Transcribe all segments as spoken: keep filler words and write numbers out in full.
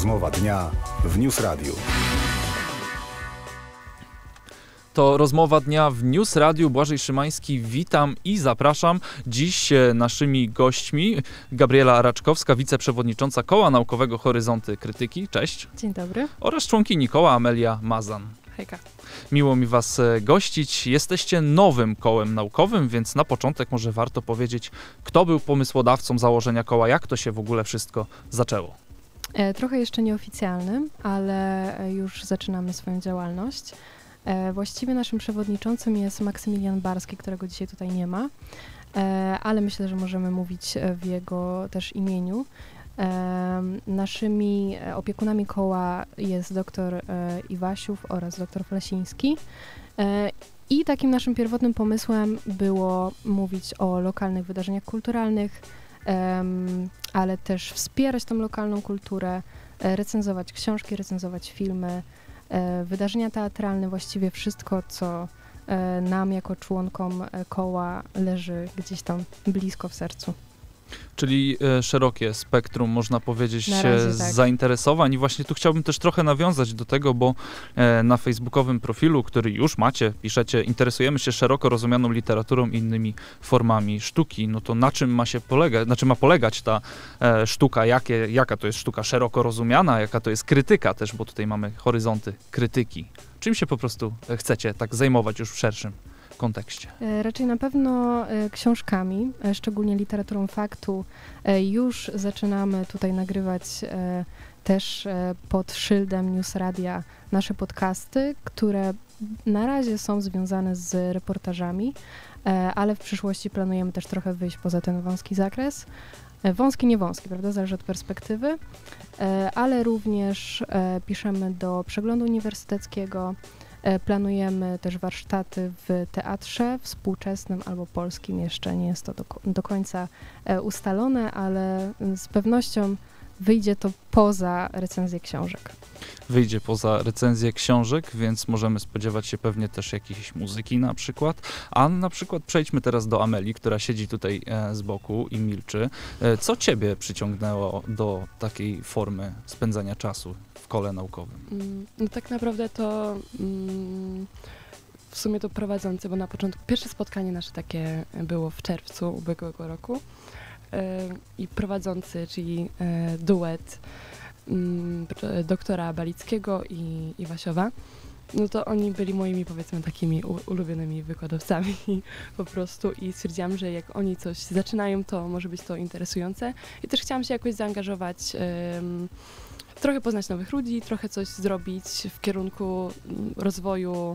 Rozmowa dnia w News Radio. To rozmowa dnia w News Radio. Błażej Szymański, witam i zapraszam. Dziś naszymi gośćmi Gabriela Raczkowska, wiceprzewodnicząca Koła Naukowego Horyzonty Krytyki. Cześć. Dzień dobry. Oraz członkini koła Amelia Mazan. Hejka. Miło mi was gościć. Jesteście nowym kołem naukowym, więc na początek może warto powiedzieć, kto był pomysłodawcą założenia koła, jak to się w ogóle wszystko zaczęło. E, trochę jeszcze nieoficjalnym, ale już zaczynamy swoją działalność. E, właściwie naszym przewodniczącym jest Maksymilian Barski, którego dzisiaj tutaj nie ma, e, ale myślę, że możemy mówić w jego też imieniu. E, naszymi opiekunami koła jest dr e, Iwasiów oraz dr Flasiński. E, I takim naszym pierwotnym pomysłem było mówić o lokalnych wydarzeniach kulturalnych, e, ale też wspierać tą lokalną kulturę, e, recenzować książki, recenzować filmy, e, wydarzenia teatralne, właściwie wszystko, co e, nam jako członkom e, koła leży gdzieś tam blisko w sercu. Czyli e, szerokie spektrum, można powiedzieć, Na razie, e, tak. zainteresowań. I właśnie tu chciałbym też trochę nawiązać do tego, bo e, na facebookowym profilu, który już macie, piszecie, interesujemy się szeroko rozumianą literaturą i innymi formami sztuki. No to na czym ma się polegać, na czym ma polegać ta e, sztuka? Jakie, jaka to jest sztuka szeroko rozumiana, jaka to jest krytyka też, bo tutaj mamy horyzonty krytyki. Czym się po prostu chcecie tak zajmować już w szerszym kontekście? E, Raczej na pewno e, książkami, e, szczególnie literaturą faktu. E, Już zaczynamy tutaj nagrywać e, też e, pod szyldem News Radia nasze podcasty, które na razie są związane z reportażami, e, ale w przyszłości planujemy też trochę wyjść poza ten wąski zakres. E, Wąski, nie wąski, prawda? Zależy od perspektywy, e, ale również e, piszemy do Przeglądu Uniwersyteckiego. E, Planujemy też warsztaty w teatrze współczesnym albo polskim. Jeszcze nie jest to do, do końca e, ustalone, ale z pewnością wyjdzie to poza recenzję książek. Wyjdzie poza recenzję książek, więc możemy spodziewać się pewnie też jakiejś muzyki na przykład. A na przykład przejdźmy teraz do Ameli, która siedzi tutaj e, z boku i milczy. E, co ciebie przyciągnęło do takiej formy spędzania czasu w kole naukowym? Mm, No tak naprawdę to mm, w sumie to prowadzący, bo na początku, pierwsze spotkanie nasze takie było w czerwcu ubiegłego roku e, i prowadzący, czyli e, duet mm, doktora Balickiego i Iwasiowa, no to oni byli moimi, powiedzmy, takimi u, ulubionymi wykładowcami po prostu i stwierdziłam, że jak oni coś zaczynają, to może być to interesujące i też chciałam się jakoś zaangażować, em, trochę poznać nowych ludzi, trochę coś zrobić w kierunku mm, rozwoju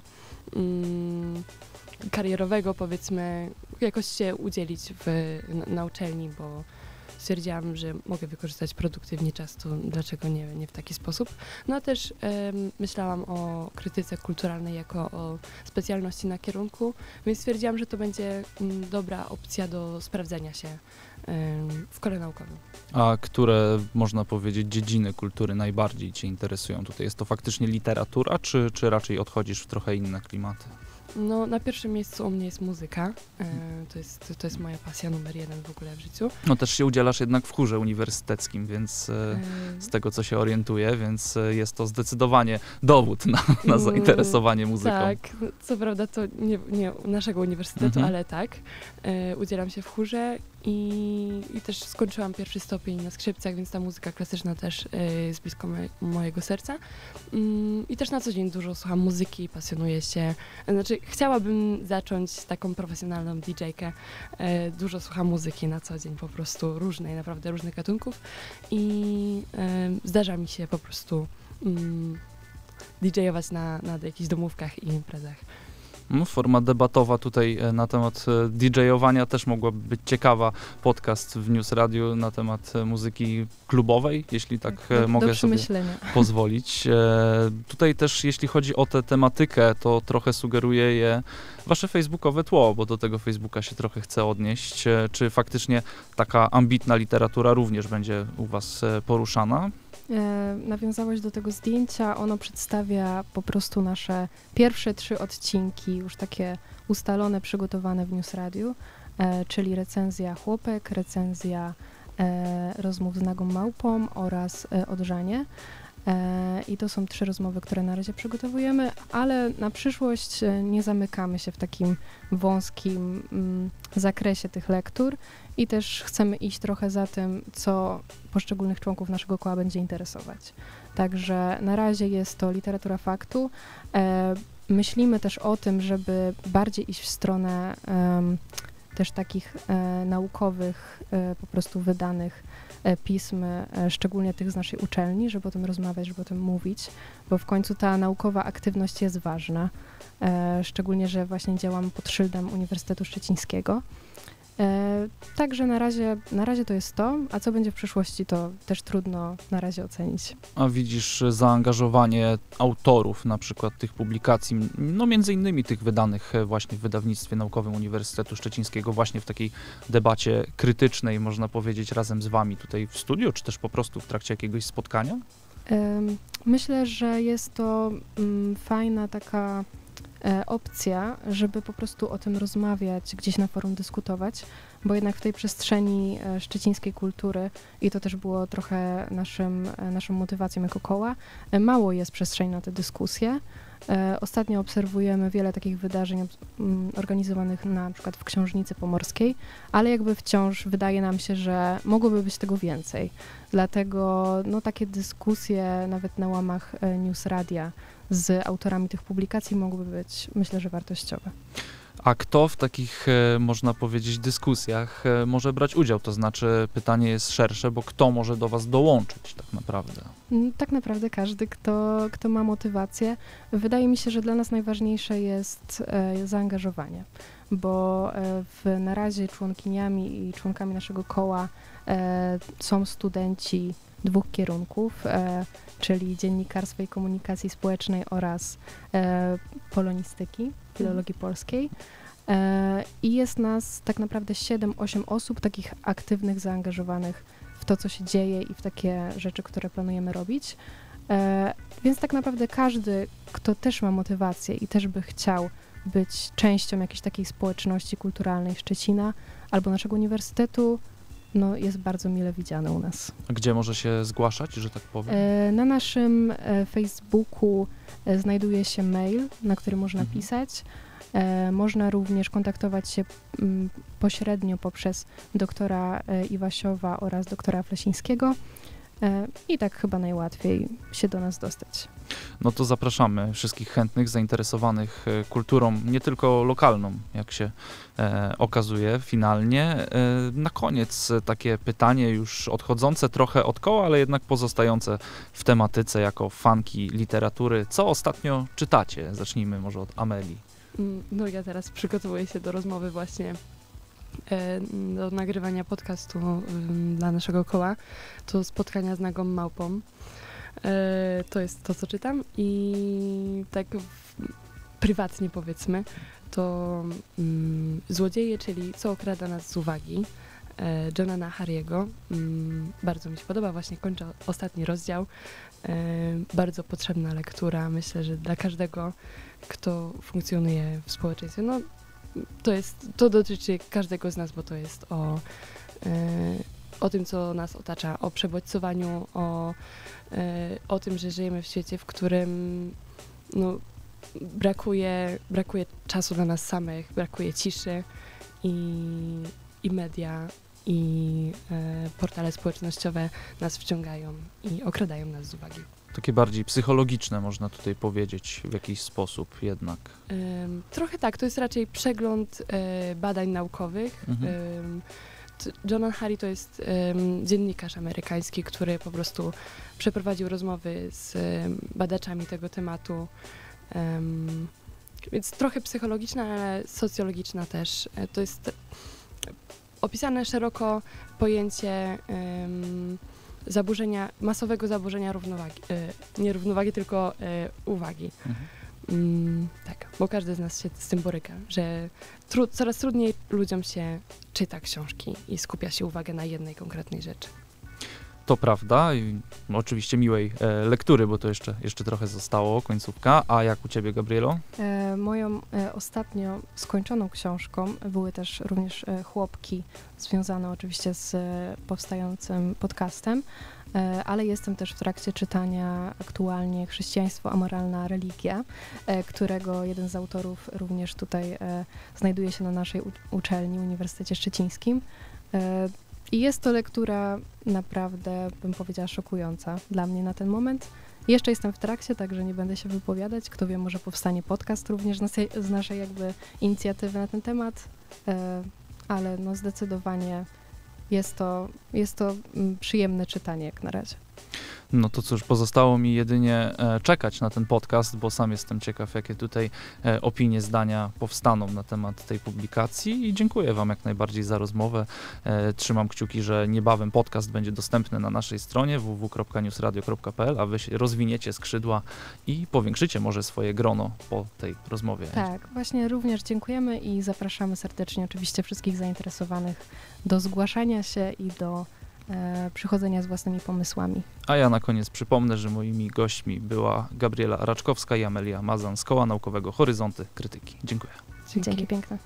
mm, karierowego, powiedzmy, jakoś się udzielić w, na, na uczelni, bo stwierdziłam, że mogę wykorzystać produktywnie czas, to dlaczego nie, nie w taki sposób. No a też em, myślałam o krytyce kulturalnej jako o specjalności na kierunku, więc stwierdziłam, że to będzie mm, dobra opcja do sprawdzenia się em, w kole naukowym. A które, można powiedzieć, dziedziny kultury najbardziej cię interesują tutaj? Jest to faktycznie literatura, czy, czy raczej odchodzisz w trochę inne klimaty? No, na pierwszym miejscu u mnie jest muzyka. E, to, jest, to jest moja pasja numer jeden w ogóle w życiu. No też się udzielasz jednak w chórze uniwersyteckim, więc e, E, z tego co się orientuję, więc e, jest to zdecydowanie dowód na, na zainteresowanie muzyką. Tak, co prawda to nie, nie naszego uniwersytetu, Mhm. ale tak. E, udzielam się w chórze i, i też skończyłam pierwszy stopień na skrzypcach, więc ta muzyka klasyczna też e, jest blisko me, mojego serca. Mm, I też na co dzień dużo słucham muzyki, pasjonuję się. Znaczy, chciałabym zacząć taką profesjonalną didżejkę. E, dużo słucham muzyki na co dzień, po prostu różnej, naprawdę różnych gatunków i e, zdarza mi się po prostu mm, didżejować na, na jakichś domówkach i imprezach. No, forma debatowa tutaj e, na temat e, didżejowania też mogłaby być ciekawa. Podcast w News Radio na temat e, muzyki klubowej, jeśli tak e, do, mogę do sobie przemyślenia. pozwolić. E, tutaj też jeśli chodzi o tę tematykę, to trochę sugeruje je wasze facebookowe tło, bo do tego Facebooka się trochę chcę odnieść. E, czy faktycznie taka ambitna literatura również będzie u was e, poruszana? E, nawiązałeś do tego zdjęcia, ono przedstawia po prostu nasze pierwsze trzy odcinki, już takie ustalone, przygotowane w News Radio, e, czyli recenzja Chłopek, recenzja e, rozmów z Nagą Małpą oraz e, Odrzanie. E, I to są trzy rozmowy, które na razie przygotowujemy, ale na przyszłość e, nie zamykamy się w takim wąskim mm, zakresie tych lektur i też chcemy iść trochę za tym, co poszczególnych członków naszego koła będzie interesować. Także na razie jest to literatura faktu. E, myślimy też o tym, żeby bardziej iść w stronę em, też takich e, naukowych, e, po prostu wydanych e, pism, e, szczególnie tych z naszej uczelni, żeby o tym rozmawiać, żeby o tym mówić, bo w końcu ta naukowa aktywność jest ważna, e, szczególnie, że właśnie działamy pod szyldem Uniwersytetu Szczecińskiego. E, także na razie, na razie to jest to, a co będzie w przyszłości, to też trudno na razie ocenić. A widzisz zaangażowanie autorów na przykład tych publikacji, no między innymi tych wydanych właśnie w wydawnictwie naukowym Uniwersytetu Szczecińskiego, właśnie w takiej debacie krytycznej, można powiedzieć, razem z wami tutaj w studiu, czy też po prostu w trakcie jakiegoś spotkania? E, myślę, że jest to mm, fajna taka e, opcja, żeby po prostu o tym rozmawiać, gdzieś na forum dyskutować, bo jednak w tej przestrzeni e, szczecińskiej kultury, i to też było trochę naszym, e, naszą motywacją jako koła, e, mało jest przestrzeni na te dyskusje. E, ostatnio obserwujemy wiele takich wydarzeń ob- m, organizowanych na przykład w Książnicy Pomorskiej, ale jakby wciąż wydaje nam się, że mogłoby być tego więcej. Dlatego no, takie dyskusje nawet na łamach e, News Radia z autorami tych publikacji mogłyby być, myślę, że wartościowe. A kto w takich, e, można powiedzieć, dyskusjach e, może brać udział? To znaczy pytanie jest szersze, bo kto może do was dołączyć tak naprawdę? Mm, Tak naprawdę każdy, kto, kto ma motywację. Wydaje mi się, że dla nas najważniejsze jest e, zaangażowanie, bo e, w, na razie członkiniami i członkami naszego koła e, są studenci dwóch kierunków, e, czyli dziennikarstwa i komunikacji społecznej oraz e, polonistyki, filologii polskiej. E, I jest nas tak naprawdę siedem osiem osób takich aktywnych, zaangażowanych w to, co się dzieje i w takie rzeczy, które planujemy robić. E, więc tak naprawdę każdy, kto też ma motywację i też by chciał być częścią jakiejś takiej społeczności kulturalnej Szczecina albo naszego uniwersytetu, no jest bardzo mile widziany u nas. Gdzie może się zgłaszać, że tak powiem? E, na naszym e, Facebooku e, znajduje się mail, na który można Mhm. pisać. E, można również kontaktować się m, pośrednio poprzez doktora e, Iwasiowa oraz doktora Flesińskiego. E, I tak chyba najłatwiej się do nas dostać. No to zapraszamy wszystkich chętnych, zainteresowanych e, kulturą, nie tylko lokalną, jak się e, okazuje finalnie. E, na koniec e, takie pytanie już odchodzące trochę od koła, ale jednak pozostające w tematyce jako fanki literatury. Co ostatnio czytacie? Zacznijmy może od Amelii. Mm, No ja teraz przygotowuję się do rozmowy właśnie, e, do nagrywania podcastu ym, dla naszego koła. To spotkania z Nagą Małpą. E, To jest to, co czytam i tak w, prywatnie powiedzmy, to mm, Złodzieje, czyli Co okrada nas z uwagi, e, Jonana Harry'ego. Mm, bardzo mi się podoba, właśnie kończę ostatni rozdział. E, bardzo potrzebna lektura, myślę, że dla każdego, kto funkcjonuje w społeczeństwie. No, to jest, to dotyczy każdego z nas, bo to jest o, e, o tym, co nas otacza, o przebodźcowaniu, o, e, o tym, że żyjemy w świecie, w którym no, brakuje, brakuje czasu dla nas samych, brakuje ciszy i, i media i e, portale społecznościowe nas wciągają i okradają nas z uwagi. Takie bardziej psychologiczne, można tutaj powiedzieć, w jakiś sposób jednak. Ym, Trochę tak, to jest raczej przegląd e, badań naukowych. Mhm. Ym, t- Jonan Harry to jest ym, dziennikarz amerykański, który po prostu przeprowadził rozmowy z ym, badaczami tego tematu. Ym, więc trochę psychologiczna, ale socjologiczna też. E, to jest opisane szeroko pojęcie ym, zaburzenia, masowego zaburzenia równowagi. E, nie równowagi, tylko e, uwagi. Mhm. Mm, tak, bo każdy z nas się z tym boryka, że tru- coraz trudniej ludziom się czyta książki i skupia się uwagę na jednej konkretnej rzeczy. To prawda i oczywiście miłej e, lektury, bo to jeszcze, jeszcze trochę zostało, końcówka. A jak u ciebie, Gabrielo? E, moją e, ostatnio skończoną książką były też również e, chłopki, związane oczywiście z e, powstającym podcastem, e, ale jestem też w trakcie czytania aktualnie Chrześcijaństwo, amoralna religia, e, którego jeden z autorów również tutaj e, znajduje się na naszej u- uczelni, Uniwersytecie Szczecińskim. E, I jest to lektura naprawdę, bym powiedziała, szokująca dla mnie na ten moment. Jeszcze jestem w trakcie, także nie będę się wypowiadać. Kto wie, może powstanie podcast również z naszej, z naszej jakby inicjatywy na ten temat, e, ale no zdecydowanie jest to, jest to mm, przyjemne czytanie jak na razie. No to cóż, pozostało mi jedynie e, czekać na ten podcast, bo sam jestem ciekaw, jakie tutaj e, opinie, zdania powstaną na temat tej publikacji i dziękuję wam jak najbardziej za rozmowę. E, trzymam kciuki, że niebawem podcast będzie dostępny na naszej stronie w w w kropka newsradio kropka p l, a wy się rozwiniecie skrzydła i powiększycie może swoje grono po tej rozmowie. Tak, właśnie również dziękujemy i zapraszamy serdecznie oczywiście wszystkich zainteresowanych do zgłaszania się i do e, przychodzenia z własnymi pomysłami. A ja na koniec przypomnę, że moimi gośćmi była Gabriela Raczkowska i Amelia Mazan z Koła Naukowego Horyzonty Krytyki. Dziękuję. Dzięki. Dzięki piękne.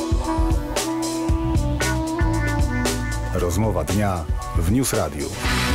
Rozmowa dnia w News Radio.